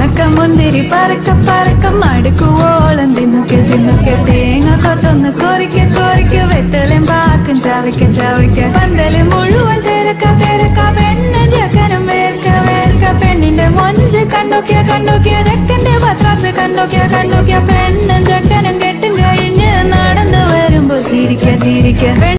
മുന്തിരി പറക്ക പറക്ക മടുക്കുവോളം തിന്നുക്കെ തിന്നുക്കെ തേങ്ങ കൊത്തൊന്ന് കൊറിക്ക കൊറിക്ക വെത്തലും പാക്കും ചവയ്ക്ക ചവയ്ക്ക പന്തല് മുഴുവൻ തിരക്ക തിരക്ക പെണ്ണ് ചെക്കനും വേർക്ക വേർക്ക പെണ്ണിന്റെ മൊഞ്ച് കണ്ടോക്കിയ കണ്ടോക്കിയ ചെക്കന്റെ പത്രാസ് കണ്ടോക്കിയ കണ്ടോക്കിയ പെണ്ണും ചെക്കനും കെട്ടും കഴിഞ്ഞ് നടന്നു വരുമ്പോ ചിരിക്ക ചിരിക്ക